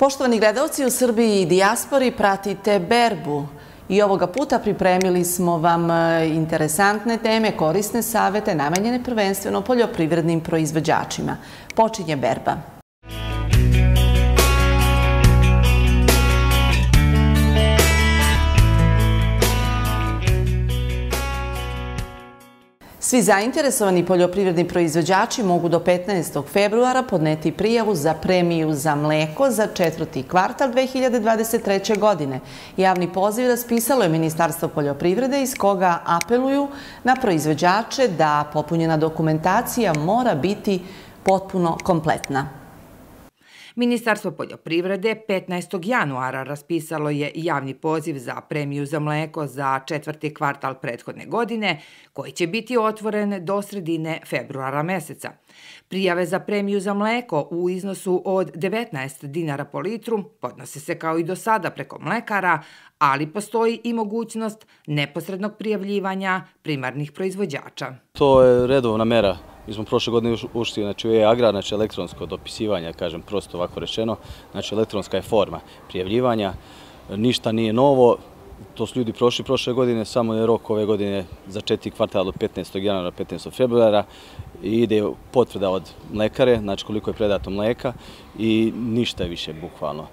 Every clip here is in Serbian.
Poštovani gledalci, u Srbiji i dijaspori pratite berbu i ovoga puta pripremili smo vam interesantne teme, korisne savete, namenjene prvenstveno poljoprivrednim proizvođačima. Počinje berba. Svi zainteresovani poljoprivredni proizvođači mogu do 15. februara podneti prijavu za premiju za mleko za četvrti kvartal 2023. godine. Javni poziv raspisalo je Ministarstvo poljoprivrede iz koga apeluju na proizvođače da popunjena dokumentacija mora biti potpuno kompletna. Ministarstvo poljoprivrede 15. januara raspisalo je javni poziv za premiju za mleko za četvrti kvartal prethodne godine, koji će biti otvoren do sredine februara meseca. Prijave za premiju za mleko u iznosu od 19 dinara po litru podnose se kao i do sada preko mlekara, ali postoji i mogućnost neposrednog prijavljivanja primarnih proizvođača. To je redovna mera. Mi smo prošle godine ušli u e-agrar, znači elektronsko dopisivanje, kažem prosto ovako rečeno, znači elektronska je forma prijavljivanja, ništa nije novo, to su ljudi prošli prošle godine, samo je rok ove godine za četiri kvartala od 15. januara do 15. februara i ide potvrda od mlekare, znači koliko je predato mleka i ništa više bukvalno.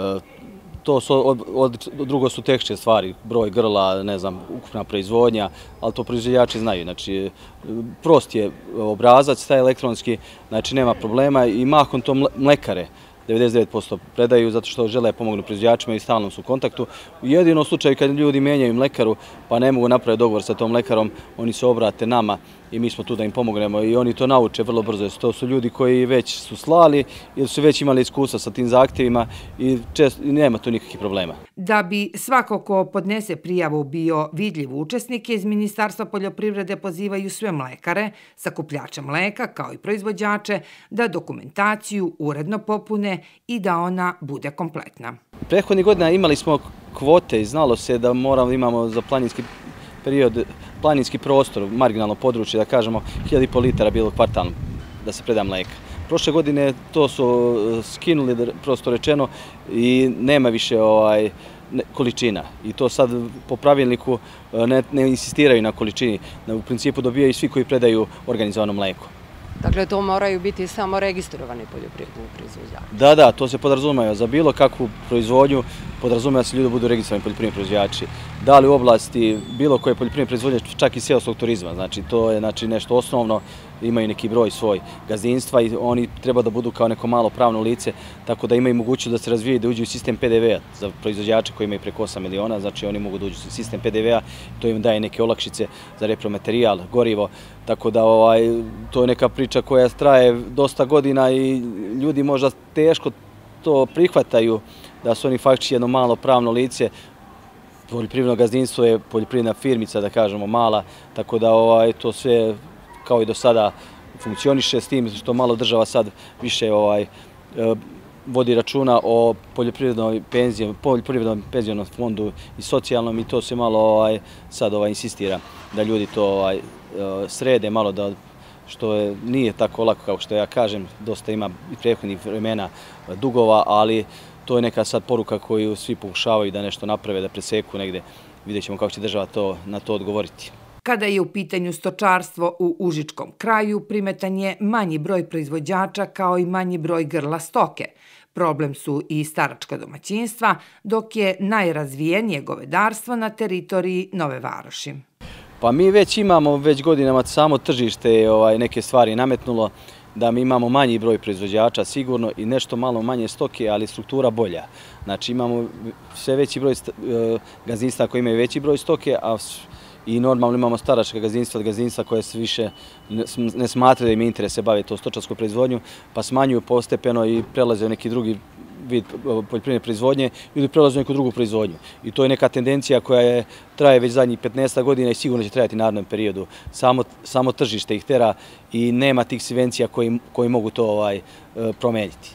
Drugo su tehničke stvari, broj grla, ne znam, ukupna proizvodnja, ali to proizvođači znaju. Znači, prost je obrazac, taj elektronski, znači nema problema i mahom to mlekare 99% predaju zato što žele pomognu proizvođačima i stalno su u kontaktu. U jedinom slučaju kad ljudi menjaju mlekaru pa ne mogu napraviti dogovor sa tom mlekarom, oni se obrate nama i mi smo tu da im pomognemo i oni to nauče vrlo brzo. To su ljudi koji već su slali ili su već imali iskustva sa tim zahtjevima i nema tu nikakvih problema. Da bi svako ko podnese prijavu bio vidljiv učesnik, iz Ministarstva poljoprivrede pozivaju sve mlekare, sakupljače mleka kao i proizvođače da dokumentaciju uredno popune i da ona bude kompletna. Prethodnih godina imali smo kvote i znalo se da imamo za planinski period, planinski prostor, marginalno područje, da kažemo 1.500 litara bilo kvartalno da se preda mleka. Prošle godine to su skinuli, prosto rečeno, i nema više količina. I to sad po pravilniku ne insistiraju na količini. U principu dobijaju svi koji predaju organizovano mleko. Dakle, to moraju biti samo registrovani poljoprivredni proizvođači. Da, to se podrazumeva. Za bilo kakvu proizvodnju podrazumeva da se ljudi budu registrovani poljoprivredni proizvođači. Da li u oblasti bilo koje poljoprivredne proizvodnje, čak i seoskog turizma. Znači, to je nešto osnovno, imaju neki broj svoj gazdinstva i oni treba da budu kao neko malo pravno lice, tako da imaju mogućnost da se razvijaju da uđu u sistem PDV-a za proizvođače koji imaju preko 8 miliona, znači oni mogu da uđu u sistem PDV-a, to im daje neke olakšice za repromaterijal, gorivo, tako da to je neka priča koja traje dosta godina i ljudi možda teško to prihvataju da su oni faktički jedno malo pravno lice. Poljoprivredno gazdinstvo je poljoprivredna firmica, da kažemo, mala, tako da to sve kao i do sada funkcioniše, s tim što malo država sad više vodi računa o poljoprivrednom penzionom fondu i socijalnom i to se malo sad insistira da ljudi to srede malo, da što nije tako lako kao što ja kažem, dosta ima i prethodnih vremena dugova, ali to je neka sad poruka koju svi pokušavaju da nešto naprave, da preseku negde. Vidjet ćemo kako će država na to odgovoriti. Kada je u pitanju stočarstvo u Užičkom kraju, primetan je manji broj proizvođača kao i manji broj grla stoke. Problem su i staračka domaćinstva, dok je najrazvijenije govedarstvo na teritoriji Nove Varoši. Pa mi već imamo godinama samo tržište neke stvari nametnulo, da mi imamo manji broj proizvođača sigurno i nešto malo manje stoke, ali struktura bolja. Znači imamo sve veći broj gazdinstva koji imaju veći broj stoke, i normalno imamo staračka gazdinstva od gazdinstva koje se više ne smatraju da im interes se bave to stočarskom proizvodnju, pa smanjuju postepeno i prelaze u neki drugi vid poljoprivredne proizvodnje ili prelaze u neku drugu proizvodnju. I to je neka tendencija koja traje već zadnjih 15 godina i sigurno će trajati u narednom periodu. Samo tržište ih tera i nema tih subvencija koji mogu to promeniti.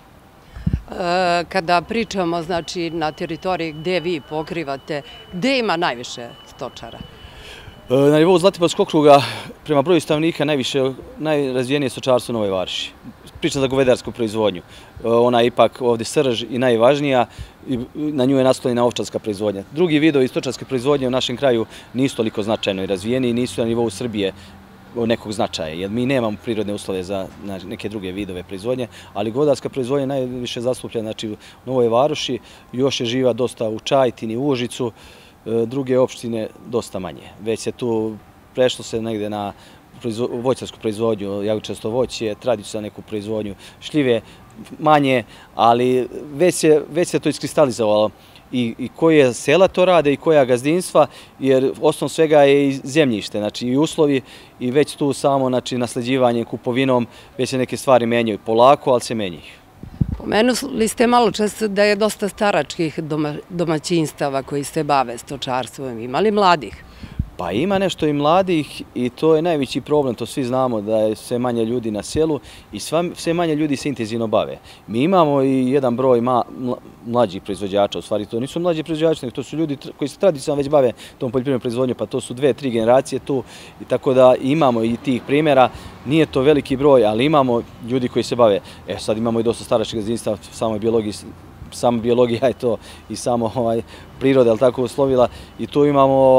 Kada pričamo na teritoriji gde vi pokrivate, gde ima najviše stočara? Na nivou Zlatiborskog okruga prema broju stanovnika najrazvijenije stočarstvo u Novoj Varoši. Pričam za govedarsku proizvodnju. Ona je ipak ovdje srž i najvažnija i na nju je naslonjena ovčarska proizvodnja. Drugi vidovi stočarske proizvodnje u našem kraju nisu toliko značajno i razvijeni i nisu na nivou Srbije nekog značaja, jer mi nemamo prirodne uslove za neke druge vidove proizvodnje, ali govedarska proizvodnja najviše zastupljena u Novoj Varoši, još je živa dosta u Čajetini, u Užicu, druge opštine dosta manje. Već se tu prešlo se negde na voćarsku proizvodnju, jabučasto voće, tradicionalnu neku proizvodnju šljive, manje, ali već se to iskristalizovalo i koje sela to rade i koja gazdinstva, jer osnov svega je i zemljište, znači i uslovi i već tu samo nasleđivanje kupovinom, već se neke stvari menjaju polako, ali se menjaju. Pomenuli ste malo često da je dosta staračkih domaćinstava koji se bave stočarstvom. Ima li mladih? Pa ima nešto i mladih i to je najveći problem, to svi znamo da je sve manje ljudi na selu i sve manje ljudi se intenzivno bave. Mi imamo i jedan broj mlađih proizvođača, u stvari to nisu mlađi proizvođači, nego to su ljudi koji se tradicionalno već bave tom poljoprivrednom proizvodnjom, pa to su 2-3 generacije tu i tako da imamo i tih primjera. Nije to veliki broj, ali imamo ljudi koji se bave. Sad imamo i dosta staračkih gazdinstava, samo biologija je to i samo priroda, ali tako uslovila i tu imamo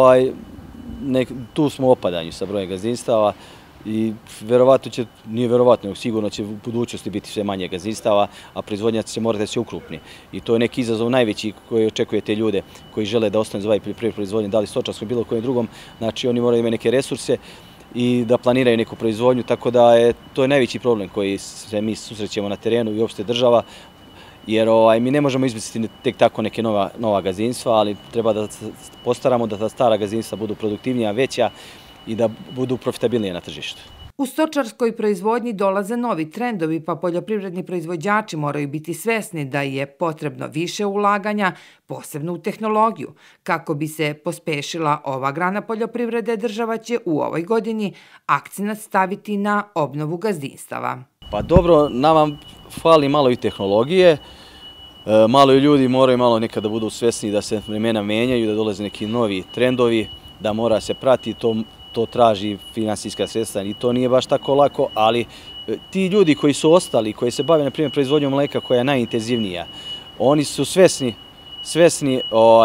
tu smo u opadanju sa brojem gazdinstava i verovatno će, nije verovatno, sigurno će u budućnosti biti sve manje gazdinstava, a proizvodnja će morati da se ukrupni. I to je neki izazov najveći koji očekuje te ljude koji žele da ostanu za ovaj poljoprivrednu proizvodnju, da li stočarskom, bilo kojem drugom, znači oni moraju imati neke resurse i da planiraju neku proizvodnju, tako da to je najveći problem koji se mi susrećemo na terenu i uopšte država, jer mi ne možemo izmisliti tek tako neke nova gazdinstva, ali treba da postaramo da ta stara gazdinstva budu produktivnija, veća i da budu profitabilnije na tržištu. U stočarskoj proizvodnji dolaze novi trendovi, pa poljoprivredni proizvođači moraju biti svesni da je potrebno više ulaganja, posebno u tehnologiju. Kako bi se pospešila ova grana poljoprivrede, država će u ovoj godini akcenat staviti na obnovu gazdinstava. Pa dobro, nama fali malo i tehnologije, malo i ljudi moraju malo nekada da budu svesni da se vremena menjaju, da dolaze neki novi trendovi, da mora se prati, to traži finansijska sredstva i to nije baš tako lako, ali ti ljudi koji su ostali, koji se bave na primjer proizvodnjom mleka koja je najintenzivnija, oni su svesni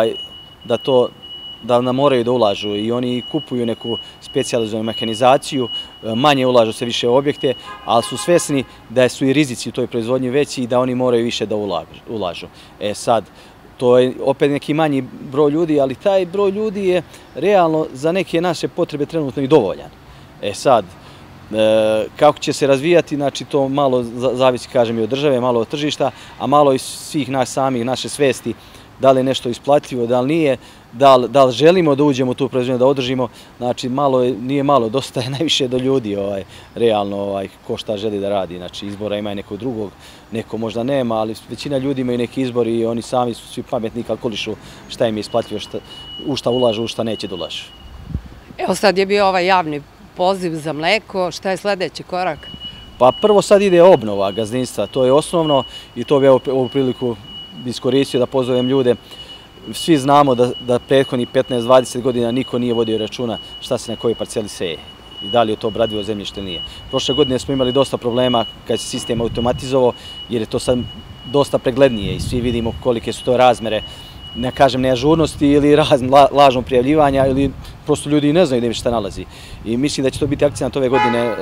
da nam moraju da ulažu i oni kupuju neku specijalizovanu mehanizaciju, manje ulažu se više u objekte, ali su svesni da su i rizici u toj proizvodnji veći i da oni moraju više da ulažu. Sad, to je opet neki manji broj ljudi, ali taj broj ljudi je realno za neke naše potrebe trenutno i dovoljan. Sad, kako će se razvijati, znači to malo zavisi, kažem, i od države, malo od tržišta, a malo i svih nas samih, naše svesti, da li je nešto isplatljivo, da li nije, da li želimo da uđemo u tu proizvodnju, da održimo, znači nije malo, dosta je najviše do ljudi, realno, ko šta želi da radi, znači izbora ima i nekog drugog, neko možda nema, ali većina ljudi imaju neki izbor i oni sami su svi pametni i kalkulišu šta im je isplatljivo, u šta ulažu, u šta neće da ulažu. Evo sad je bio ovaj javni poziv za mleko, šta je sledeći korak? Pa prvo sad ide obnova gazdinstva, to je osnovno i to bi ovu priliku iskoristio da pozovem ljude. Svi znamo da prethodnih 15-20 godina niko nije vodio računa šta se na kojoj parceli seje i da li je to obradivo zemljište ili nije. Prošle godine smo imali dosta problema kad se sistem automatizovao, jer je to sad dosta preglednije i svi vidimo kolike su to razmere, ne kažem neažurnosti ili lažnog prijavljivanja, ili prosto ljudi i ne znaju gdje šta nalazi. I mislim da će to biti akcent ove godine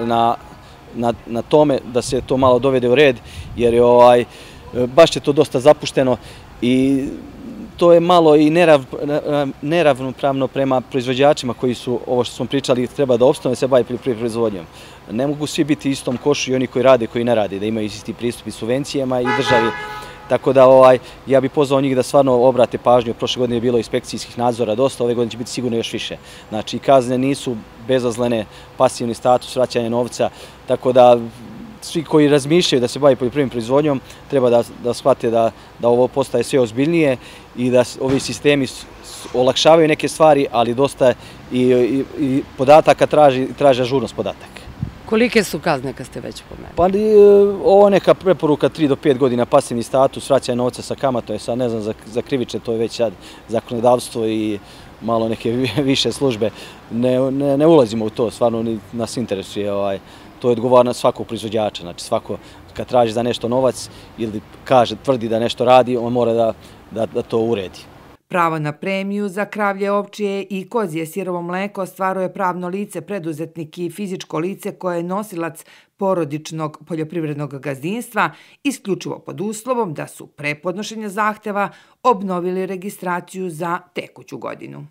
na tome da se to malo dovede u red, jer je baš je to dosta zapušteno i to je malo i neravnopravno prema proizvođačima koji su, ovo što smo pričali, treba da opstane se bavi poljoprivrednom proizvodnjom. Ne mogu svi biti u istom košu i oni koji rade i koji ne rade, da imaju isti pristup i subvencijama i državi. Tako da ja bih pozvao njih da stvarno obrate pažnju. Prošle godine je bilo inspekcijskih nadzora dosta, ove godine će biti sigurno još više. Znači kazne nisu bezazlene, pasivni status, vraćanje novca, tako da svi koji razmišljaju da se bavi poljoprivrednom proizvodnjom treba da shvate da ovo postaje sve ozbiljnije i da ovi sistemi olakšavaju neke stvari, ali dosta i podataka traže ažurnost podataka. Kolike su kazne kad ste već pomenuli? Pa ovo je neka preporuka 3 do 5 godina pasivni status, vraćanje novca sa kamatom, sad ne znam za krivične, to je već sad zakonodavstvo i malo neke više službe. Ne ulazimo u to, stvarno nas interesuje, to je odgovornost svakog proizvođača, znači svako kad traži za nešto novac ili tvrdi da nešto radi, on mora da to uredi. Pravo na premiju za kravlje, ovčje i kozje sirovo mleko ostvaruje pravno lice, preduzetnik i fizičko lice koje je nosilac porodičnog poljoprivrednog gazdinstva, isključivo pod uslovom da su pre podnošenja zahteva obnovili registraciju za tekuću godinu.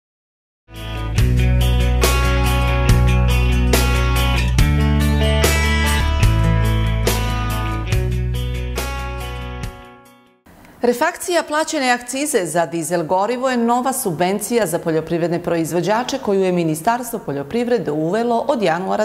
Refakcija plaćene akcize za dizel gorivo je nova subvencija za poljoprivredne proizvođače koju je Ministarstvo poljoprivrede uvelo od januara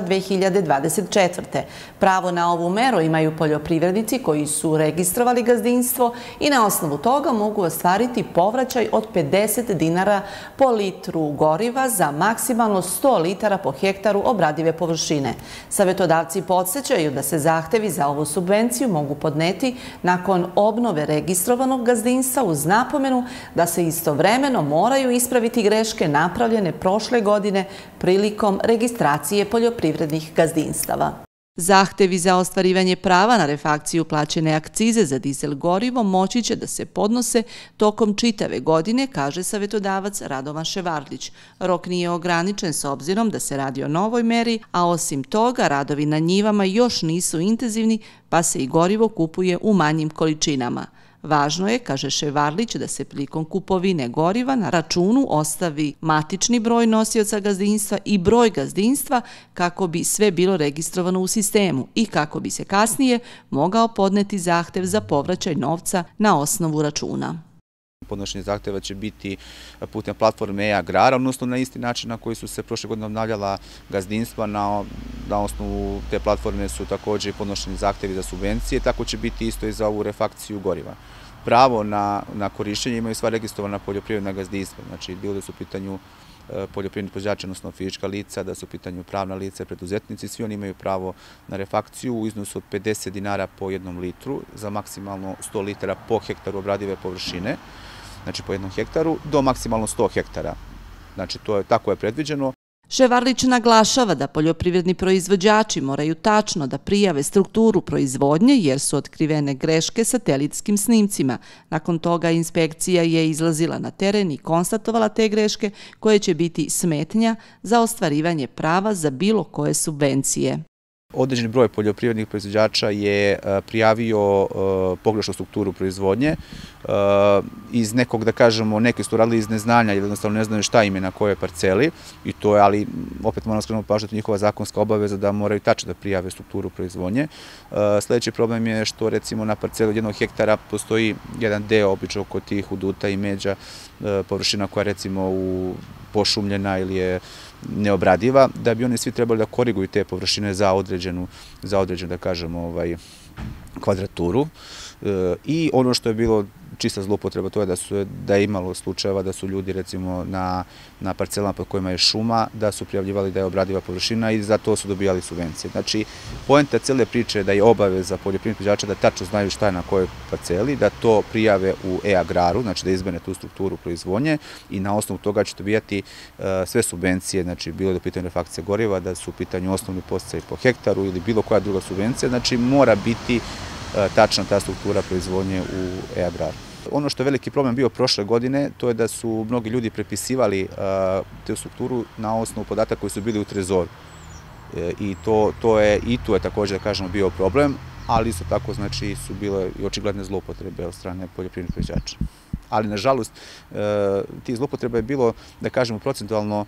2024. Pravo na ovu meru imaju poljoprivrednici koji su registrovali gazdinstvo i na osnovu toga mogu ostvariti povraćaj od 50 dinara po litru goriva za maksimalno 100 litara po hektaru obradive površine. Savjetodavci podsjećaju da se zahtevi za ovu subvenciju mogu podneti nakon obnove registrovanog gazdinstva uz napomenu da se istovremeno moraju ispraviti greške napravljene prošle godine prilikom registracije poljoprivrednih gazdinstava. Zahtevi za ostvarivanje prava na refakciju plaćene akcize za dizel gorivo moći će da se podnose tokom čitave godine, kaže savjetodavac Radovan Ševarlić. Rok nije ograničen s obzirom da se radi o novoj meri, a osim toga radovi na njivama još nisu intenzivni pa se i gorivo kupuje u manjim količinama. Važno je, kaže Ševarlić, da se prilikom kupovine goriva na računu ostavi matični broj nosioca gazdinstva i broj gazdinstva kako bi sve bilo registrovano u sistemu i kako bi se kasnije mogao podneti zahtev za povraćaj novca na osnovu računa. Podnošenje zahteva će biti putem platforme e-agrara, odnosno na isti način na koji su se prošle godine obnavljala gazdinstva. Na osnovu te platforme su također i podnošeni zahtevi za subvencije, tako će biti isto i za ovu refakciju goriva. Pravo na korišćenje imaju sva registrovana poljoprivredna gazdinstva, znači bilo da su u pitanju poljoprivredni proizvođači, odnosno fizička lica, da su u pitanju pravna lica, preduzetnici, svi oni imaju pravo na refakciju u iznosu od 50 dinara po 1 litru za maksimalno 100 litara po hektaru obradive površine, znači po 1 hektaru, do maksimalno 100 hektara. Znači, tako je predviđeno. Ševarlić naglašava da poljoprivredni proizvođači moraju tačno da prijave strukturu proizvodnje jer su otkrivene greške satelitskim snimcima. Nakon toga inspekcija je izlazila na teren i konstatovala te greške koje će biti smetnja za ostvarivanje prava za bilo koje subvencije. Određeni broj poljoprivrednih proizvođača je prijavio pogrešnu strukturu proizvodnje iz nekog, da kažemo, neki su radili iz neznanja ili jednostavno ne znaju šta im je na kojoj parceli i to je, ali opet moram skrenuti pažnju, njihova zakonska obaveza da moraju tačno da prijave strukturu proizvodnje. Sljedeći problem je što recimo na parceli od 1 hektara postoji jedan deo obično oko tih uduta i međa površina koja recimo pošumljena ili je neobradiva, da bi oni svi trebali da koriguju te površine za određenu, da kažemo, kvadraturu. I ono što je bilo čista zloupotreba, to je da je imalo slučajeva da su ljudi recimo na parcelama pod kojima je šuma, da su prijavljivali da je obradiva površina i za to su dobijali subvencije. Znači, poenta cele priče je da je obaveza poljoprivrednih proizvođača da tačno znaju šta je na kojoj parceli, da to prijave u e-agraru, znači da izmene tu strukturu proizvodnje i na osnovu toga će dobijati sve subvencije, znači bilo da je u pitanju refakcija goriva, da su u pitanju osnovni podsticaji po hektaru ili bilo koja druga subvencija, znači mora biti tačna ta struktura proizvodnje u e-agraru. Ono što je veliki problem bio prošle godine, to je da su mnogi ljudi prepisivali tu strukturu na osnovu podataka koji su bili u trezoru. I tu je također, da kažemo, bio problem, ali isto tako znači su bile i očigledne zloupotrebe od strane poljoprivrednih proizvođača. Ali, nažalost, tih zloupotreba je bilo, da kažemo, procentualno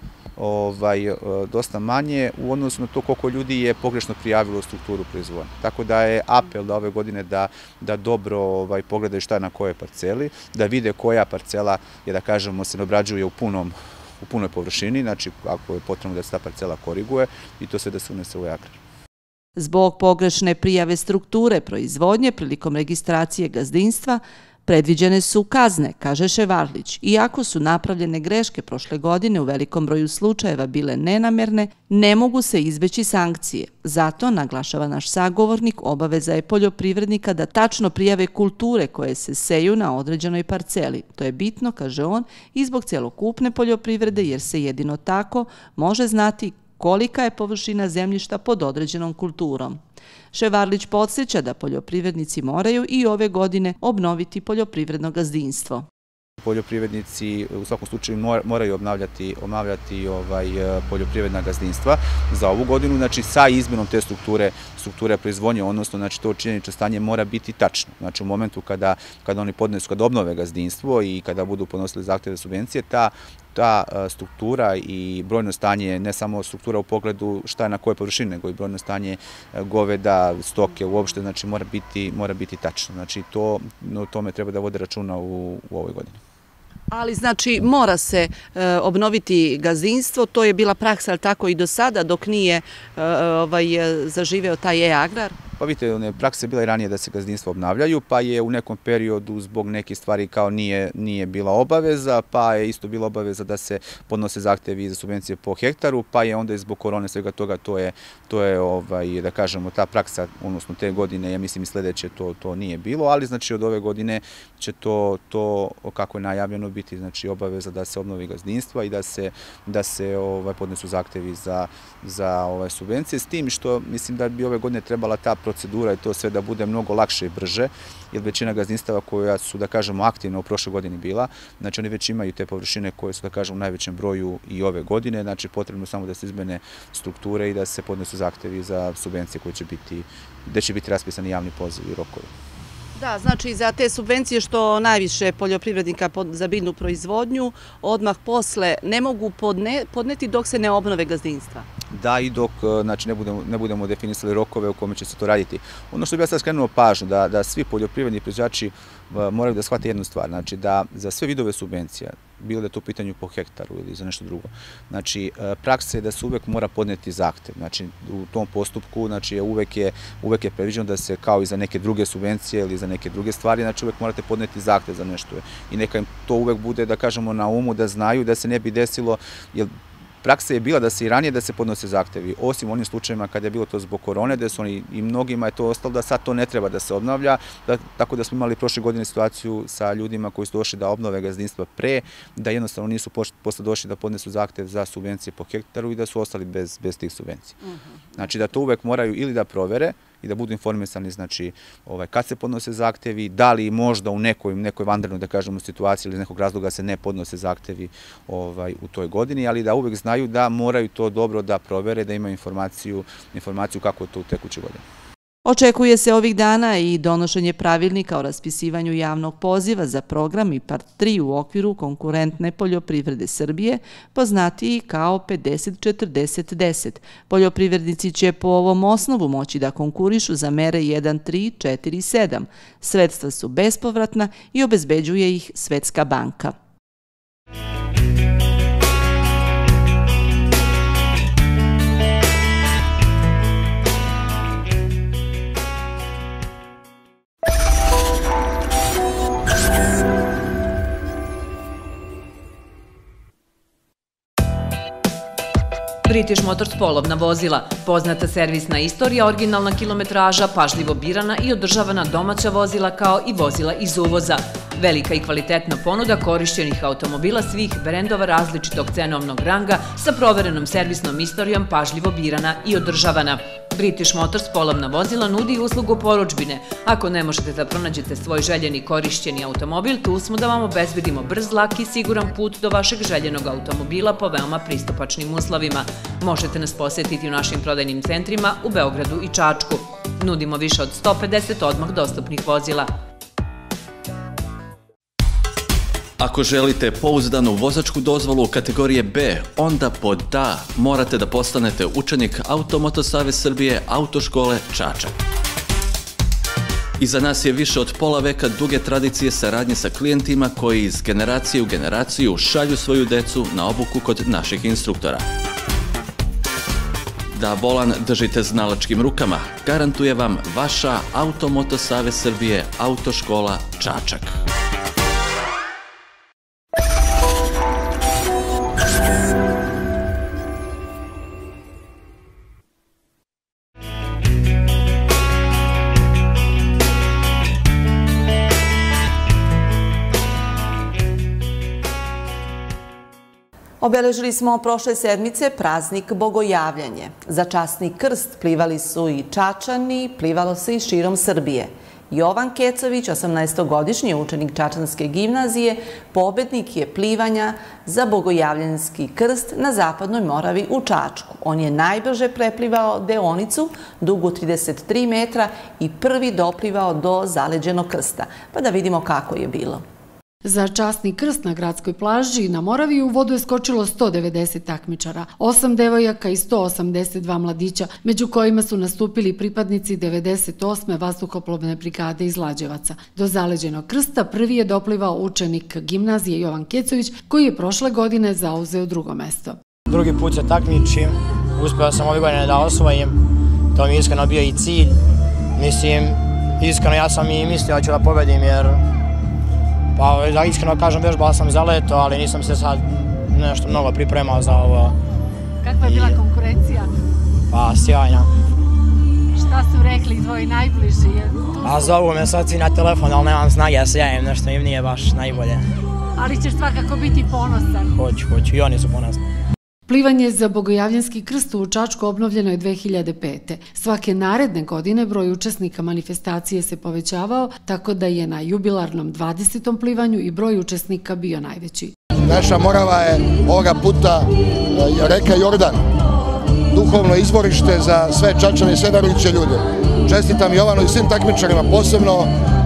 dosta manje u odnosu na to koliko ljudi je pogrešno prijavilo strukturu proizvodnje. Tako da je apel da ove godine da dobro pogledaju šta je na kojoj parceli, da vide koja parcela je, da kažemo, se ne obrađuje u punoj površini, znači ako je potrebno da se ta parcela koriguje i to sve da se unese u e-agrar. Zbog pogrešne prijave strukture proizvodnje prilikom registracije gazdinstva, Predviđene su kazne, kaže Ševarlić. Iako su napravljene greške prošle godine u velikom broju slučajeva bile nenamerne, ne mogu se izbeći sankcije. Zato, naglašava naš sagovornik, obaveza je poljoprivrednika da tačno prijave kulture koje se seju na određenoj parceli. To je bitno, kaže on, i zbog celokupne poljoprivrede, jer se jedino tako može znati kolika je površina zemljišta pod određenom kulturom. Ševarlić podsjeća da poljoprivrednici moraju i ove godine obnoviti poljoprivredno gazdinstvo. Poljoprivrednici u svakom slučaju moraju obnavljati poljoprivredna gazdinstva za ovu godinu, znači sa izmenom te strukture proizvodnje, odnosno znači to činjenično stanje mora biti tačno. Znači u momentu kada oni podnesu, kada obnove gazdinstvo i kada budu podnosili zahtjeve za subvencije, ta struktura i brojno stanje, ne samo struktura u pogledu šta je na kojoj površini, nego i brojno stanje goveda, stoke uopšte, znači mora biti tačno. Znači tome treba da vode računa u ovoj godini. Ali znači mora se obnoviti gazdinstvo, to je bila praksa, ali tako i do sada, dok nije zaživeo taj e-agrar? Pa vidite, praksa je bila i ranije da se gazdinstva obnavljaju, pa je u nekom periodu zbog nekih stvari kao nije bila obaveza, pa je isto bila obaveza da se podnose zahtevi za subvencije po hektaru, pa je onda i zbog korone svega toga to je da kažemo ta praksa, odnosno te godine, ja mislim i sledeće to nije bilo, ali znači od ove godine će to kako je najavljeno biti znači obaveza da se obnovi gazdinstva i da se podnesu zahtevi za subvencije, s tim što mislim da bi ove godine trebala ta procedura i to sve da bude mnogo lakše i brže, jer većina gazdinstava koja su, da kažemo, aktivna u prošle godini bila, znači oni već imaju te površine koje su, da kažemo, u najvećem broju i ove godine, znači potrebno samo da se izmene strukture i da se podnesu zahtevi za subvencije gde će biti raspisani javni poziv i rokovi. Da, znači za te subvencije što najviše poljoprivrednika za biljnu proizvodnju odmah posle ne mogu podneti dok se ne obnove gazdinstva. Da, i dok znači, ne budemo definisali rokove u kome će se to raditi. Ono što bih ja sad skrenuo pažnju, da svi poljoprivredni proizvođači moraju da shvate jednu stvar, znači da za sve vidove subvencija, bilo da je to u pitanju po hektaru ili za nešto drugo, znači praksa je da se uvek mora podneti zahtev, znači u tom postupku znači uvek je predviđeno da se kao i za neke druge subvencije ili za neke druge stvari, znači uvek morate podneti zahtev za nešto i neka im to uvek bude, da kažemo, na umu, da znaju da se ne bi desilo, jer praksa je bila da se i ranije da se podnose zahtevi, osim u onim slučajevima kada je bilo to zbog korone, da su oni i mnogima je to ostalo da sad to ne treba da se obnavlja, tako da smo imali prošle godine situaciju sa ljudima koji su došli da obnove gazdinstva pre, da jednostavno nisu posle došli da podnesu zahtev za subvencije po hektaru i da su ostali bez tih subvencija. Znači da to uvek moraju ili da provere i da budu informisani, znači, kad se podnose zahtevi, da li možda u nekoj vanrednoj, da kažemo, situaciji ili iz nekog razloga se ne podnose zahtevi u toj godini, ali da uvek znaju da moraju to dobro da provere, da imaju informaciju kako je to u tekućoj godini. Očekuje se ovih dana i donošenje pravilnika o raspisivanju javnog poziva za program IPARD 3 u okviru konkurentne poljoprivrede Srbije, poznatiji kao 50-40-10. Poljoprivrednici će po ovom osnovu moći da konkurišu za mere 1, 3, 4 i 7. Sredstva su bespovratna i obezbeđuje ih Svetska banka. British Motors polovna vozila, poznata servisna istorija, originalna kilometraža, pažljivo birana i održavana domaća vozila kao i vozila iz uvoza. Velika i kvalitetna ponuda korišćenih automobila svih brendova različitog cenovnog ranga sa proverenom servisnom istorijom, pažljivo birana i održavana. British Motors polovna vozila nudi i uslugu porudžbine. Ako ne možete da pronađete svoj željeni korišćeni automobil, tu smo da vam obezbedimo brz, lak i siguran put do vašeg željenog automobila po veoma pristupačnim uslovima. Možete nas posjetiti u našim prodajnim centrima u Beogradu i Čačku. Nudimo više od 150 odmah dostupnih vozila. Ako želite pouzdanu vozačku dozvolu kategorije B, onda pod da morate da postanete učenik Automoto Savez Srbije Autoškole Čačak. Iza nas je više od pola veka duge tradicije saradnje sa klijentima koji iz generacije u generaciju šalju svoju decu na obuku kod naših instruktora. Da volan držite znalačkim rukama, garantuje vam vaša Automoto Savez Srbije autoškola Čačak. Obeležili smo prošle sedmice praznik Bogojavljanje. Za časni krst plivali su i Čačani, plivalo se i širom Srbije. Jovan Kecović, 18-godišnji učenik Čačanske gimnazije, pobednik je plivanja za Bogojavljanski krst na Zapadnoj Moravi u Čačku. On je najbrže preplivao deonicu, dugu 33 metra i prvi doplivao do zaleđenog krsta. Pa da vidimo kako je bilo. Za časni krst na gradskoj plaži na Moravi u vodu je skočilo 190 takmičara, 8 devojaka i 182 mladića, među kojima su nastupili pripadnici 98. vazduhoplovne brigade iz Lađevaca. Do zaleđenog krsta prvi je doplivao učenik gimnazije Jovan Kecović, koji je prošle godine zauzeo drugo mesto. Drugi put se takmičim, uspeo sam ove godine da osvojim, to mi je iskreno bio i cilj. Mislim, iskreno ja sam i mislio da ću da pobedim jer pa da iskreno kažem, vežbao sam za leto, ali nisam se sad nešto mnogo pripremao za ovo. Kakva je bila konkurencija? Pa sjajna. Šta su rekli tvoji najbliži? A zovu me sad svi na telefon, ali nemam snage da se javim, nešto im nije baš najbolje. Ali ćeš svakako biti ponosan. Hoću, i oni su ponosni. Plivanje za Bogojavljanski krst u Čačku obnovljeno je 2005. Svake naredne godine broj učesnika manifestacije se povećavao, tako da je na jubilarnom 20. plivanju i broj učesnika bio najveći. Naša Morava je ovoga puta reka Jordan, duhovno izvorište za sve Čačane i sve verujuće ljude. Čestitam Jovanu i svim takmičarima, posebno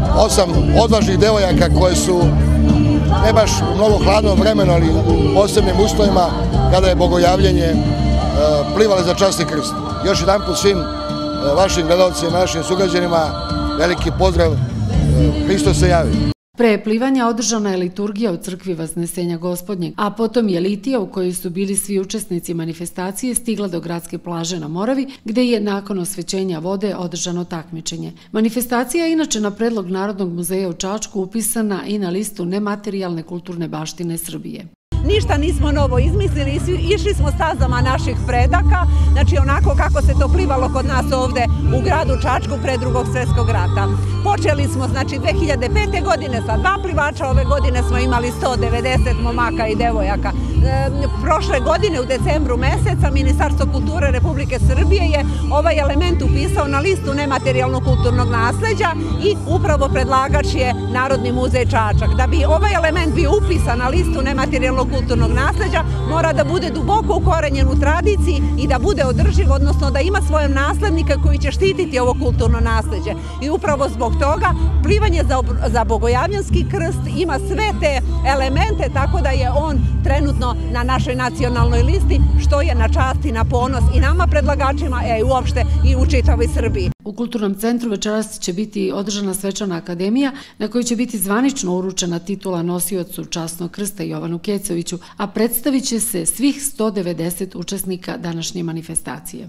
8 odvažnih devojaka koje su ne baš u mnogo hladnom vremenu, ali u posebnim uslovima kada je Bogojavljenje plivale za časni krst. Još jedan put svim vašim gledalcima, našim sugrađanima, veliki pozdrav, Hristos se javi. Pre plivanja održana je liturgija u crkvi Vaznesenja Gospodnjeg, a potom je litija u kojoj su bili svi učesnici manifestacije stigla do gradske plaže na Moravi, gde je nakon osvećenja vode održano takmičenje. Manifestacija je inače na predlog Narodnog muzeja u Čačku upisana i na listu nematerijalne kulturne baštine Srbije. Ništa nismo novo izmislili, išli smo stazama naših predaka, znači onako kako se to plivalo kod nas ovde u gradu Čačku pre Drugog svjetskog rata. Počeli smo znači 2005. godine sa 2 plivača, ove godine smo imali 190 momaka i devojaka. Prošle godine u decembru meseca Ministarstvo kulture Republike Srbije je ovaj element upisao na listu nematerijalnog kulturnog nasleđa i upravo predlagač je Narodni muzej Čačak. Da bi ovaj element bio upisan na listu nematerijalnog kulturnog nasleđa, mora da bude duboko ukorenjen u tradiciji i da bude održiv, odnosno da ima svojeg naslednika koji će štititi ovo kulturno nasleđe. I upravo zbog toga plivanje za Bogojavljanski krst ima sve te elemente, tako da je on trenutno na našoj nacionalnoj listi, što je na čast i na ponos i nama predlagačima, i uopšte i u čitavoj Srbiji. U Kulturnom centru večeras će biti održana svečana akademija na kojoj će biti zvanično uručena titula nosiocu časnog krsta Jovanu Kecoviću, a predstavit će se svih 190 učesnika današnje manifestacije.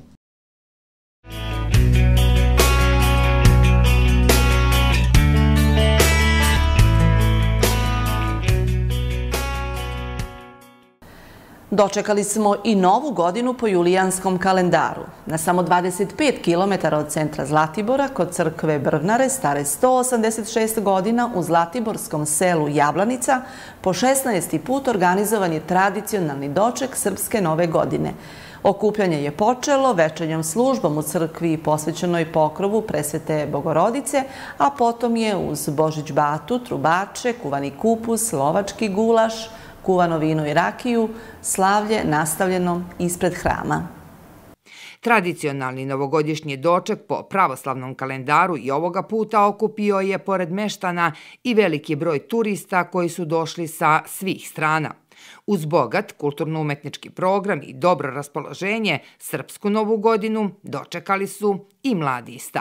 Dočekali smo i novu godinu po julijanskom kalendaru. Na samo 25 km od centra Zlatibora, kod crkve Brvnare, stare 186 godina, u zlatiborskom selu Jablanica, po 16. put organizovan je tradicionalni doček Srpske nove godine. Okupljanje je počelo večernjom službom u crkvi posvećenoj pokrovu Presvete Bogorodice, a potom je uz Božić batu, trubače, kuvani kupus, lovački gulaš, kuvano vino i rakiju, slavlje nastavljeno ispred hrama. Tradicionalni novogodišnji doček po pravoslavnom kalendaru i ovoga puta okupio je pored meštana i veliki broj turista koji su došli sa svih strana. Uz bogat kulturno-umetnički program i dobro raspoloženje, Srpsku novu godinu dočekali su i mladi i stari.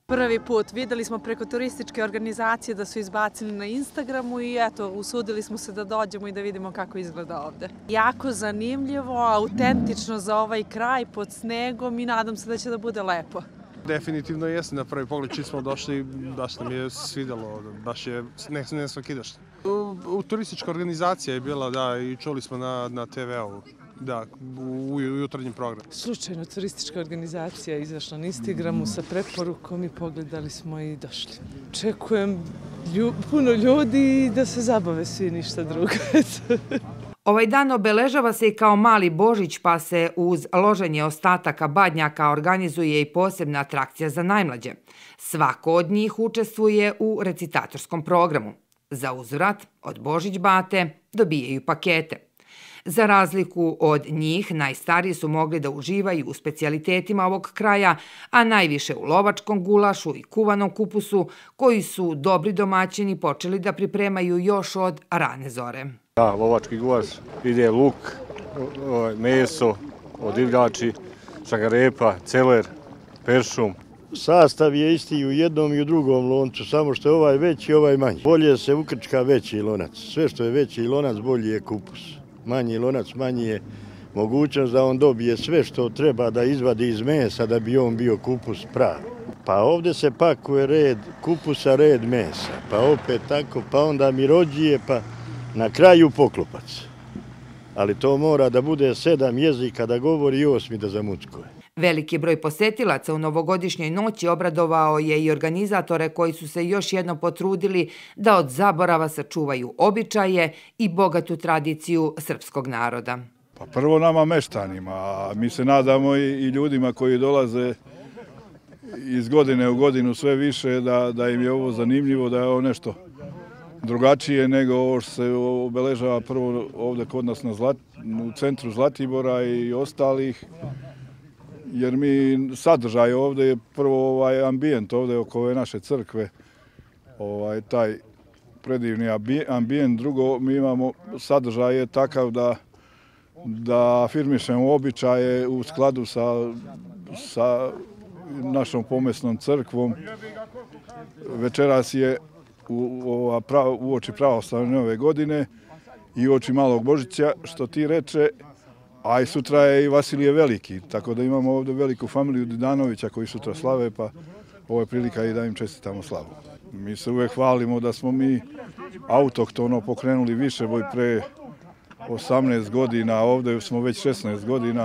Prvi put videli smo preko turističke organizacije da su izbacili na Instagramu i eto, usudili smo se da dođemo i da vidimo kako izgleda ovde. Jako zanimljivo, autentično za ovaj kraj pod snegom i nadam se da će da bude lepo. Definitivno jeste, na prvi pogled čim smo došli, baš nam je svidjelo, baš je nesvakidašnje. Turistička organizacija je bila, da, i čuli smo na TV-u. Da, u jutarnjem programu. Slučajno turistička organizacija je izašla na Instagramu sa preporukom i pogledali smo i došli. Očekujem puno ljudi i da se zabave svi, ništa drugo. Ovaj dan obeležava se i kao mali Božić, pa se uz loženje ostataka badnjaka organizuje i posebna atrakcija za najmlađe. Svako od njih učestvuje u recitatorskom programu. Za uzvrat od Božić bate dobijaju pakete. Za razliku od njih, najstariji su mogli da uživaju u specijalitetima ovog kraja, a najviše u lovačkom gulašu i kuvanom kupusu, koji su dobri domaćini počeli da pripremaju još od rane zore. Da, lovački gulaš, ide luk, meso, odivljači, šagarepa, celer, peršum. Sastav je isti u jednom i u drugom loncu, samo što je ovaj veći i ovaj manji. Bolje se ukrčka veći lonac. Sve što je veći lonac, bolji je kupus. Manji lonac, manji je mogućnost da on dobije sve što treba da izvadi iz mesa da bi on bio kupus pravi. Pa ovdje se pakuje red kupusa, red mesa, pa opet tako, pa onda mirođije, pa na kraju poklopac. Ali to mora da bude 7 jezika da govori i 8 da zamuckuje. Veliki broj posetilaca u novogodišnjoj noći obradovao je i organizatore koji su se još jednom potrudili da od zaborava sačuvaju običaje i bogatu tradiciju srpskog naroda. Pa prvo nama meštanima, a mi se nadamo i ljudima koji dolaze iz godine u godinu sve više da im je ovo zanimljivo, da je ovo nešto drugačije nego ovo što se obeležava prvo ovdje kod nas u centru Zlatibora i ostalih. Jer mi sadržaj ovdje je prvo ambijent ovdje oko ove naše crkve, taj predivni ambijent. Drugo, mi imamo sadržaj je takav da afirmišemo običaje u skladu sa našom pomesnom crkvom. Večeras je uoči pravoslavne nove godine i uoči malog Božića, što ti reče, a i sutra je i Vasilije Veliki, tako da imamo ovdje veliku familiju Didanovića koji sutra slave, pa ovo je prilika i da im čestitamo slavu. Mi se uvek hvalimo da smo mi autohtono pokrenuli Višeboj pre 18 godina, a ovdje smo već 16 godina.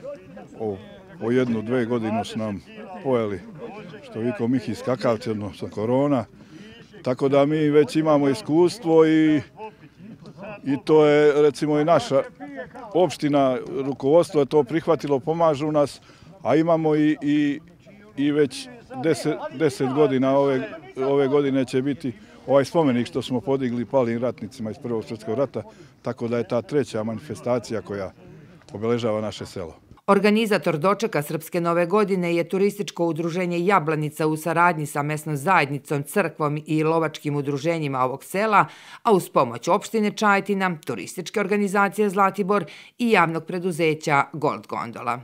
Po 1-2 godinu su nam pojeli, što viko Mihi skakavci, odnosno korona. Tako da mi već imamo iskustvo i to je recimo i naša opština, rukovodstvo je to prihvatilo, pomažu nas, a imamo i već 10 godina, ove godine će biti ovaj spomenik što smo podigli palim ratnicima iz Prvog svjetskog rata, tako da je ta treća manifestacija koja obeležava naše selo. Organizator dočeka Srpske nove godine je turističko udruženje Jablanica u saradnji sa mesnom zajednicom, crkvom i lovačkim udruženjima ovog sela, a uz pomoć opštine Čajetina, turističke organizacije Zlatibor i javnog preduzeća Gold Gondola.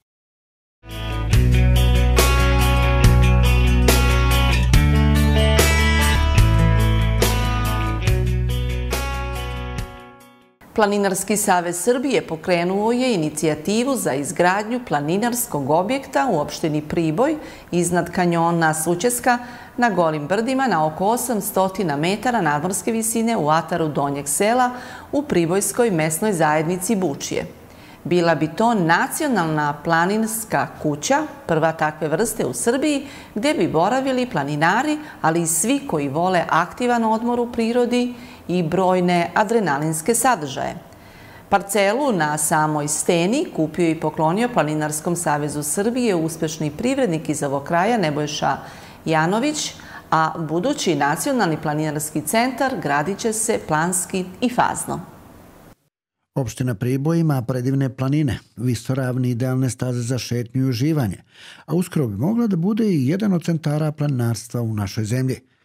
Planinarski savez Srbije pokrenuo je inicijativu za izgradnju planinarskog objekta u opštini Priboj iznad kanjona Sućeska na Golim brdima na oko 800 metara nadmorske visine u ataru Donjeg sela u Pribojskoj mesnoj zajednici Bučije. Bila bi to nacionalna planinarska kuća, prva takve vrste u Srbiji, gdje bi boravili planinari, ali i svi koji vole aktivan odmor u prirodi i brojne adrenalinske sadržaje. Parcelu na samoj steni kupio i poklonio Planinarskom savezu Srbije uspešni privrednik iz ovog kraja Nebojša Janović, a budući nacionalni planinarski centar gradit će se planski i fazno. Opština Priboj ima predivne planine, visoravni idealne staze za šetnju i uživanje, a uskoro bi mogla da bude i jedan od centara planinarstva u našoj zemlji.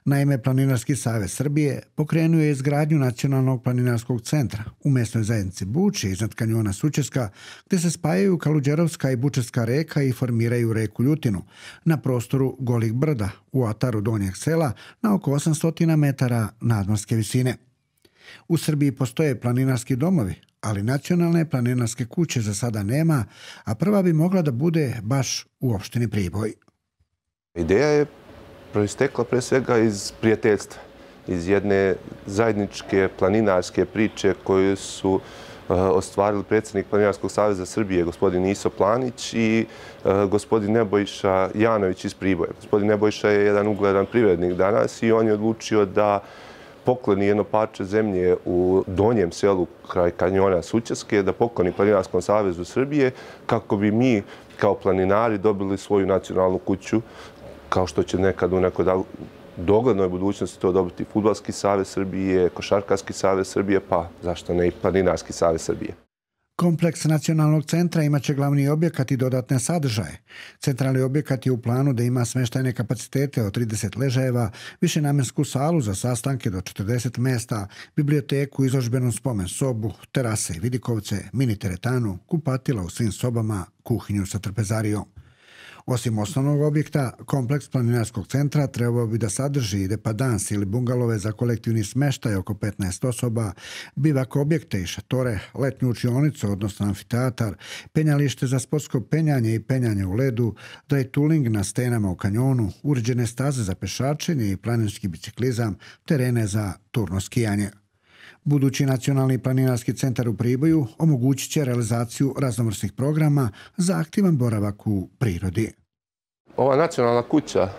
Naime, Planinarski savez Srbije pokrenuo je izgradnju Nacionalnog planinarskog centra u mesnoj zajednici Bučje iznad kanjona Sučeska, gde se spajaju Kaluđerovska i Bučevska reka i formiraju reku Ljutinu na prostoru Golih brda u ataru Donjeg sela na oko 800 metara nadmorske visine. U Srbiji postoje planinarski domovi, ali nacionalne planinarske kuće za sada nema, a prva bi mogla da bude baš u opštini Priboj. Ideja je proistekla pre svega iz prijateljstva, iz jedne zajedničke planinarske priče koju su ostvarili predsjednik Planinarskog saveza Srbije, gospodin Iso Planić i gospodin Nebojša Janović iz Priboja. Gospodin Nebojša je jedan ugledan privrednik danas i on je odlučio da pokloni jedno parče zemlje u Donjem selu kraj kanjona Sučeske, da pokloni Planinarskom savezu Srbije kako bi mi kao planinari dobili svoju nacionalnu kuću, kao što će nekad u nekoj doglednoj budućnosti to dobiti Fudbalski savez Srbije, Košarkaški savez Srbije, pa zašto ne i Planinarski savez Srbije. Kompleks nacionalnog centra imaće glavni objekat i dodatne sadržaje. Centralni objekat je u planu da ima smeštajne kapacitete od 30 ležajeva, višenamensku salu za sastanke do 40 mesta, biblioteku, izložbenu spomen sobu, terase i vidikovce, mini teretanu, kupatila u svim sobama, kuhinju sa trpezarijom. Osim osnovnog objekta, kompleks planinarskog centra trebao bi da sadrži i depadans ili bungalove za kolektivni smeštaj oko 15 osoba, bivak objekte i šatore, letnju učionicu, odnosno amfiteatar, penjalište za sportsko penjanje i penjanje u ledu, dry tooling na stenama u kanjonu, uređene staze za pešačenje i planinarski biciklizam, terene za turno skijanje. Budući nacionalni planinarski centar u Priboju omogućit će realizaciju raznovrsnih programa za aktivan boravak u prirodi. Ova nacionalna kuća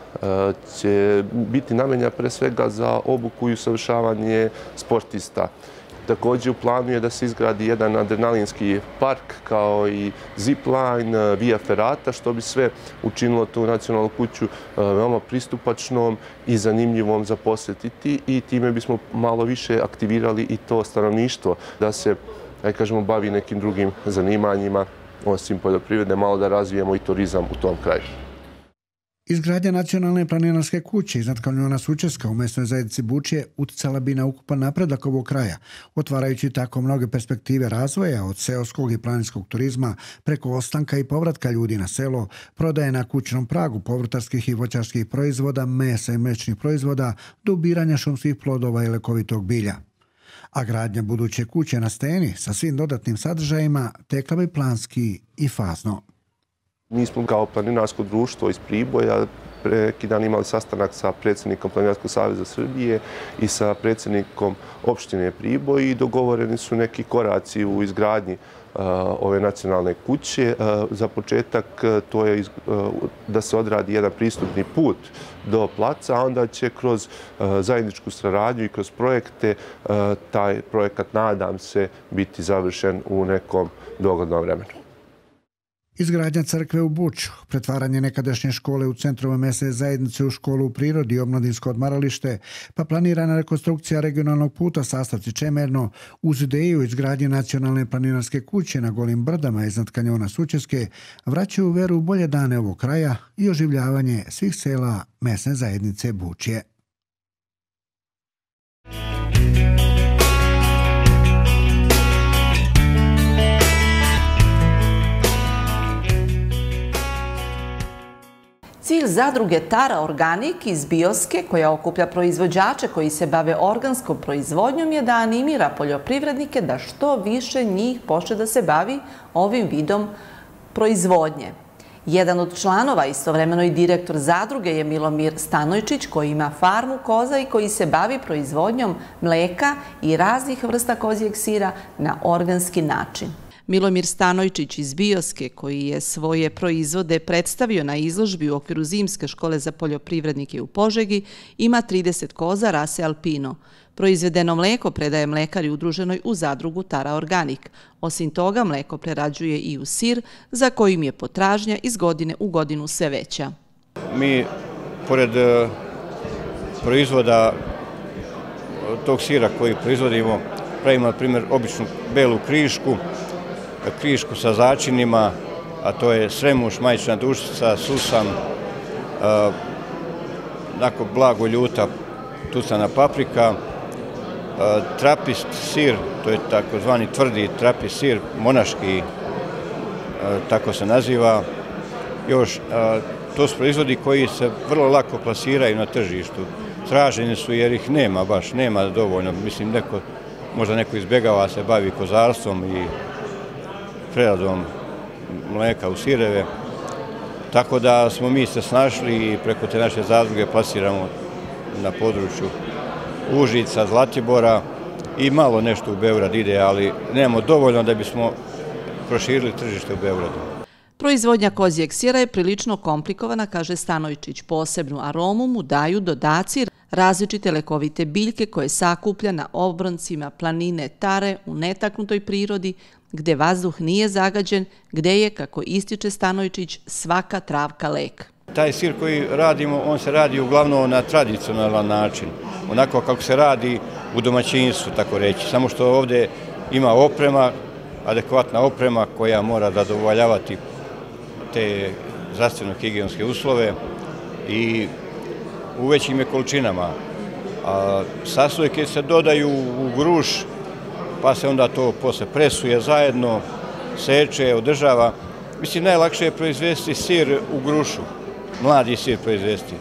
će biti namenjena pre svega za obuku i usavršavanje sportista. Također u planu je da se izgradi jedan adrenalinski park kao i zipline, via ferrata, što bi sve učinilo tu nacionalnu kuću veoma pristupačnom i zanimljivom za posjetiti i time bismo malo više aktivirali i to stanovništvo da se, kažemo, bavi nekim drugim zanimanjima, osim poljoprivrede, malo da razvijemo i turizam u tom kraju. Izgradnja nacionalne planinarske kuće iznad kanjona Sučeska u mesnoj zajednici Bučje uticala bi na ukupan napredak ovog kraja, otvarajući tako mnoge perspektive razvoja od seoskog i planinskog turizma preko ostanka i povratka ljudi na selo, prodaje na kućnom pragu povrtarskih i voćarskih proizvoda, mesa i mlečnih proizvoda, do ubiranja šumskih plodova i lekovitog bilja. A gradnja buduće kuće na steni sa svim dodatnim sadržajima tekla bi planski i fazno. Mi smo kao planinarsko društvo iz Priboja preki dan imali sastanak sa predsjednikom Planinarskog saveza Srbije i sa predsjednikom opštine Priboj i dogovoreni su neki koraci u izgradnji ove nacionalne kuće. Za početak to je da se odradi jedan pristupni put do placa, a onda će kroz zajedničku saradnju i kroz projekte taj projekat, nadam se, biti završen u nekom doglednom vremenu. Izgradnja crkve u Bučju, pretvaranje nekadašnje škole u centru mesne zajednice u školu u prirodi i omladinsko odmaralište, pa planirana rekonstrukcija regionalnog puta Sastavci Čemerno, uz ideju izgradnje nacionalne planinarske kuće na Golim brdama iznad kanjona Sučeske, vraćaju veru u bolje dane ovog kraja i oživljavanje svih sela mesne zajednice Bučje. Cilj zadruge Tara Organik iz Bioske, koja okuplja proizvođače koji se bave organskom proizvodnjom, je da animira poljoprivrednike da što više njih počne da se bavi ovim vidom proizvodnje. Jedan od članova, istovremeno i direktor zadruge, je Milomir Stanojčić, koji ima farmu koza i koji se bavi proizvodnjom mleka i raznih vrsta kozjeg sira na organski način. Milomir Stanojčić iz Bioske, koji je svoje proizvode predstavio na izložbi u okviru Zimske škole za poljoprivrednike u Požegi, ima 30 koza rase Alpino. Proizvedeno mleko predaje mlekari udruženoj u zadrugu Tara Organik. Osim toga, mleko prerađuje i u sir, za kojim je potražnja iz godine u godinu sve veća. Mi, pored proizvoda tog sira koji proizvodimo, pravimo, na primjer, običnu belu krišku, krišku sa začinima, a to je sremuš, majčina dušica, susam, blago ljuta tucana paprika, trapist sir, to je takozvani tvrdi trapist sir, monaški, tako se naziva. Još, to su proizvodi koji se vrlo lako plasiraju na tržištu. Traženi su jer ih nema baš, nema dovoljno. Mislim, možda neko izbjegava se bavi kozarstvom i preradom mleka u sireve. Tako da smo mi se snašli i preko te naše zadruge plasiramo na području Užica, Zlatibora i malo nešto u Beograd ide, ali nemamo dovoljno da bismo proširili tržište u Beogradu. Proizvodnja kozijeg sira je prilično komplikovana, kaže Stanojčić. Posebnu aromu mu daju dodaci različite lekovite biljke koje sakuplja na obroncima planine Tare u netaknutoj prirodi, gde vazduh nije zagađen, gde je, kako ističe Stanojčić, svaka travka lek. Taj sir koji radimo, on se radi uglavnom na tradicionalan način, onako kako se radi u domaćinstvu, tako reći. Samo što ovdje ima oprema, adekvatna oprema koja mora zadovoljavati te zdravstveno-higijenske uslove i u većim količinama. Sastojke se dodaju u gruš, pa se onda to posle presuje zajedno, seče, održava. Mislim, najlakše je proizvesti sir u grušu, mladi sir proizvesti.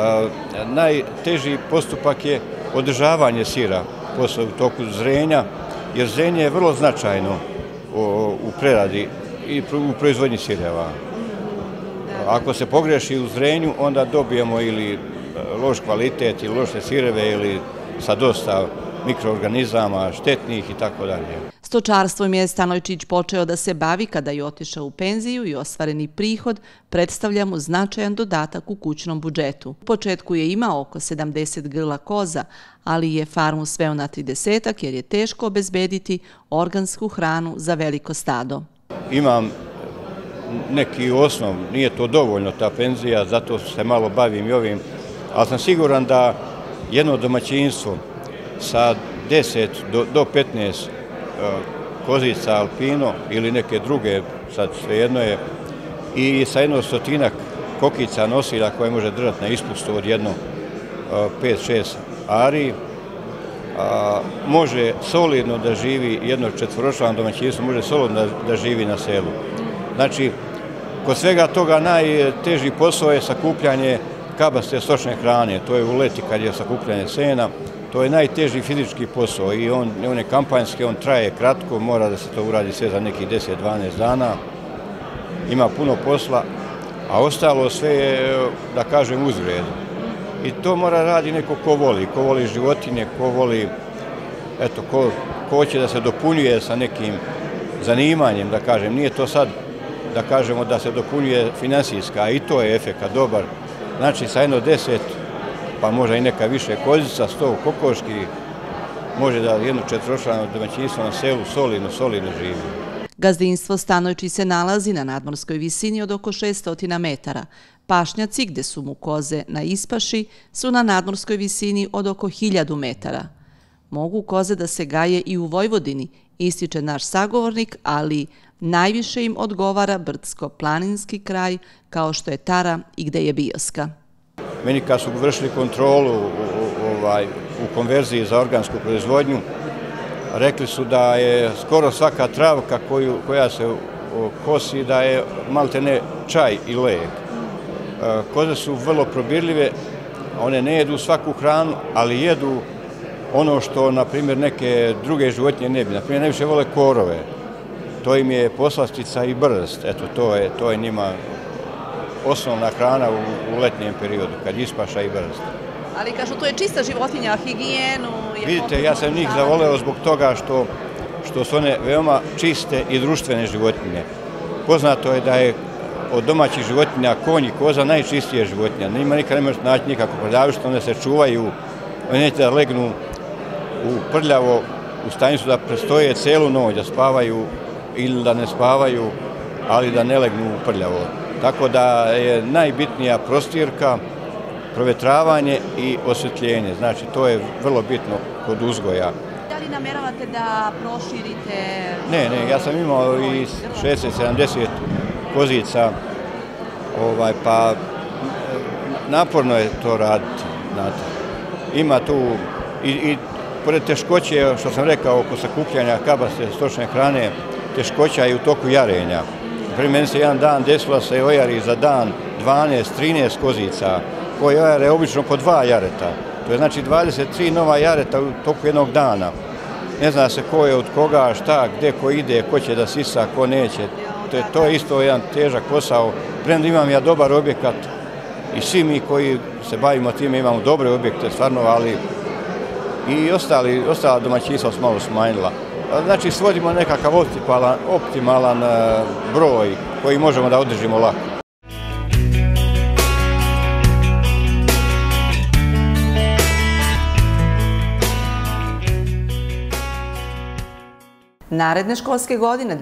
Najteži postupak je održavanje sira posle u toku zrenja, jer zrenje je vrlo značajno u preradi i u proizvodnji sireva. Ako se pogreši u zrenju, onda dobijemo ili loš kvalitet ili loše sireve ili sa dosta mikroorganizama, štetnih i tako dalje. Stočarstvom je Stanojčić počeo da se bavi kada je otišao u penziju i ostvareni prihod predstavlja mu značajan dodatak u kućnom budžetu. U početku je imao oko 70 grla koza, ali je farmu sveo na 30-ak jer je teško obezbediti organsku hranu za veliko stado. Imam neki osnov, nije to dovoljno ta penzija, zato se malo bavim i ovim, ali sam siguran da jedno domaćinstvo sa 10 do 15 kozica alpino ili neke druge, sad svejedno je, i sa 100 kokica nosilja koje može držati na ispustu od jedno 5-6 ari, može solidno da živi, jedno četvoročlano domaćinstvo može solidno da živi na selu. Znači, kod svega toga najteži posao je sakupljanje kabaste stočne hrane, to je u leti kad je sakupljanje sena, to je najteži fizički posao i on je kampanjski, on traje kratko, mora da se to uradi sve za nekih 10-12 dana, ima puno posla, a ostalo sve je, da kažem, uzgredu. I to mora radi neko ko voli životinje, ko voli, eto, ko hoće da se dopunjuje sa nekim zanimanjem, da kažem, nije to sad, da kažemo, da se dopunjuje finansijska, i to je efekat dobar. Znači, sa 10, pa možda i neka više kozica, 100 kokoški, može da jedno četvoročlano domaćinstvo na selu solidno živi. Gazdinstvo Stanojčić se nalazi na nadmorskoj visini od oko 600 metara. Pašnjaci, gde su mu koze na ispaši, su na nadmorskoj visini od oko 1000 metara. Mogu koze da se gaje i u Vojvodini, ističe naš sagovornik, ali najviše im odgovara brdsko-planinski kraj, kao što je Tara i gde je Bioska. Meni kad su vršili kontrolu u konverziji za organsku proizvodnju, rekli su da je skoro svaka travka koja se kosi, da je maltene čaj i lek. Koze su vrlo probirljive, one ne jedu svaku hranu, ali jedu ono što, na primjer, neke druge životinje ne bi. Na primjer, najviše vole korove. To im je poslastica i brst. Eto, to je njima osnovna hrana u letnjem periodu, kad ispaša i brst. Ali kažu, to je čista životinja, higijenu... Vidite, ja sam njih zavoleo zbog toga što su one veoma čiste i društvene životinje. Poznato je da je od domaćih životinja konj i koza najčistije životinja. Njima nikad ne možete naći nikako prljavštvo, one se čuvaju, one neće da legnu u prljavo, u stanicu da prestoje celu noć, da spavaju ili da ne spavaju, ali da ne legnu u prljavo. Tako da je najbitnija prostirka, provetravanje i osvetljenje. Znači, to je vrlo bitno kod uzgoja. Da li nameravate da proširite... Ne, ja sam imao i 60-70 kozica, pa naporno je to raditi, znate. ima tu i pored teškoće, što sam rekao, oko sakupljanja kabaste stočne hrane, teškoća i u toku jarenja. Meni se jedan dan desilo se ojari za dan 12-13 kozica, koji ojare obično po 2 jareta. To je znači 23 nova jareta u toku jednog dana. Ne zna se ko je od koga, šta, gde ko ide, ko će da sisa, ko neće. To je isto jedan težak posao. Premda imam ja dobar objekat i svi mi koji se bavimo time imamo dobre objekte, stvarno, ali i ostala domaćinstva su malo smanjila. Znači, svodimo nekakav optimalan broj koji možemo da održimo lako. Naredne školske godine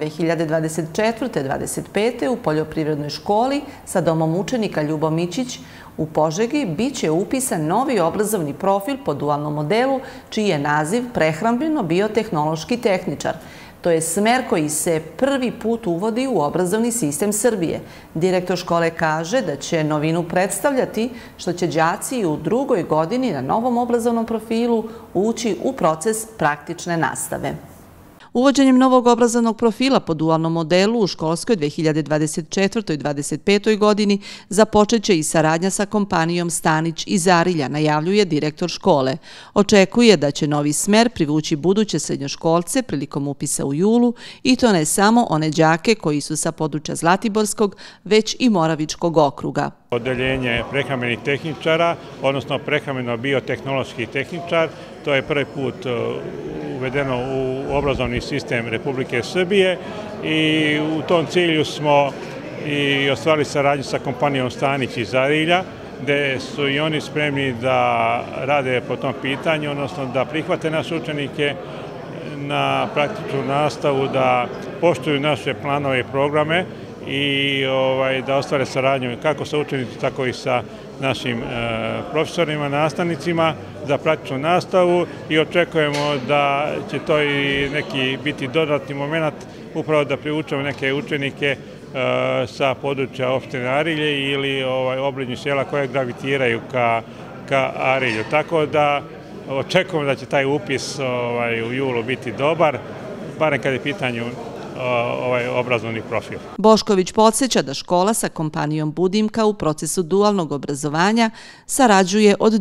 2024-2025. u Poljoprivrednoj školi sa domom učenika Ljubo Mićić u Požegi biće upisan novi obrazovni profil po dualnom modelu, čiji je naziv prehrambeno-biotehnološki tehničar. To je smer koji se prvi put uvodi u obrazovni sistem Srbije. Direktor škole kaže da će novinu predstavljati što će đaci u drugoj godini na novom obrazovnom profilu ući u proces praktične nastave. Uvođenjem novog obrazovnog profila po dualnom modelu u školskoj 2024. i 2025. godini započet će i saradnja sa kompanijom Stanić iz Arilja, najavljuje direktor škole. Očekuje da će novi smer privući buduće srednjoškolce prilikom upisa u julu i to ne samo one đake koji su sa područja Zlatiborskog, već i Moravičkog okruga. Odeljenje prehrambenih tehničara, odnosno prehrambeno-biotehnološki tehničar, to je prvi put uvedeno u obrazovni sistem Republike Srbije i u tom cilju smo i ostvarili saradnju sa kompanijom Stanić iz Arilja, gde su i oni spremni da rade po tom pitanju, odnosno da prihvate naše učenike na praktičnu nastavu, da poštuju naše planove i programe i da ostvare saradnju kako sa učenicima, tako i sa našim profesorima, nastavnicima za praktičnu nastavu i očekujemo da će to i neki biti dodatni moment upravo da privučemo neke učenike sa područja opštine Arilje ili obližnjih sela koje gravitiraju ka Arilju. Tako da očekujemo da će taj upis u julu biti dobar, barem kad je pitanju obrazovni profil. Bošković podsjeća da škola sa kompanijom Budimka u procesu dualnog obrazovanja sarađuje od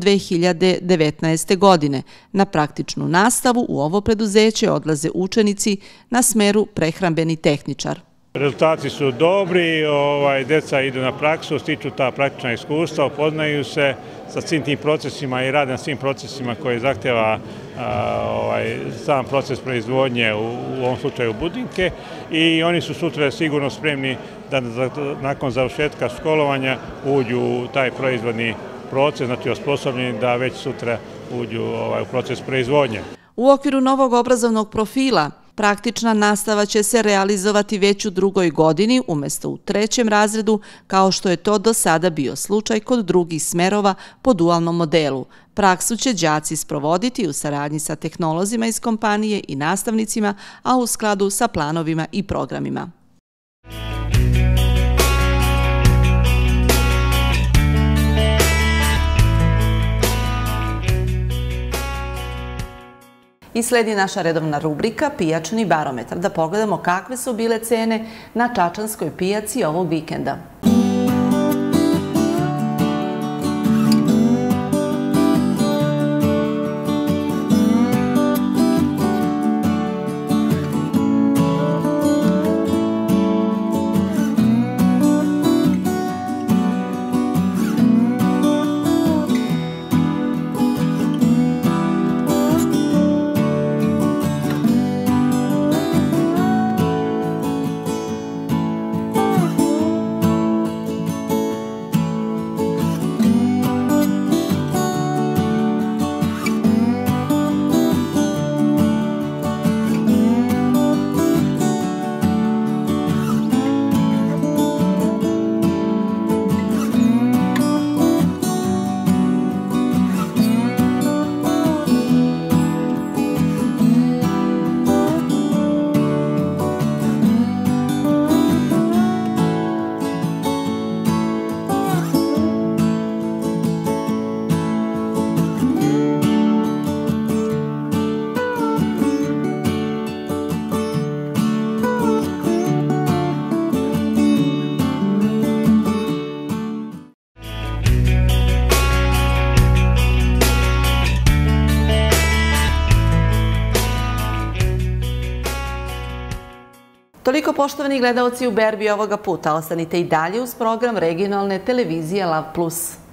2019. godine. Na praktičnu nastavu u ovo preduzeće odlaze učenici na smeru prehrambeni tehničar. Rezultati su dobri, deca idu na praksu, stiču ta praktična iskustva, upoznaju se sa svim tim procesima i rade na svim procesima koje zahtjeva sam proces proizvodnje, u ovom slučaju Budimke, i oni su sutra sigurno spremni da nakon završetka školovanja uđu u taj proizvodni proces, znači osposobljeni da već sutra uđu u proces proizvodnje. U okviru novog obrazovnog profila praktična nastava će se realizovati već u drugoj godini umjesto u 3. razredu, kao što je to do sada bio slučaj kod drugih smerova po dualnom modelu. Praksu će đaci sprovoditi u saradnji sa tehnolozima iz kompanije i nastavnicima, a u skladu sa planovima i programima. I sledi naša redovna rubrika Pijačni barometar. Da pogledamo kakve su bile cene na čačanskoj pijaci ovog vikenda. Toliko, poštovani gledalci, u berbi ovoga puta. Ostanite i dalje uz program regionalne televizije Lav Plus.